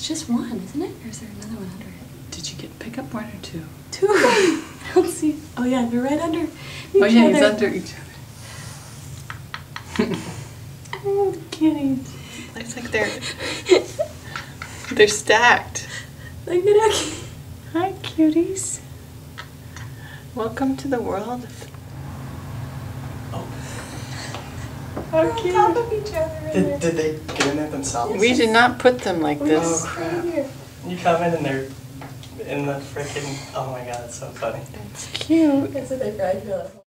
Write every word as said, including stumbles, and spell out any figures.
It's just one, isn't it? Or is there another one under it? Did you get pick up one or two? Two. I don't see. Oh yeah, they're right under each oh yeah, other. he's under each other. Oh, the kitties. It's like they're they're stacked. Look at that. Hi, cuties. Welcome to the world. Oh. How On cute. top of each other. In Did, there. did they get in there themselves? We did not put them like Oh this. crap. You come in and they're in the freaking, oh my god, it's so funny. It's cute. That's what they probably feel at home.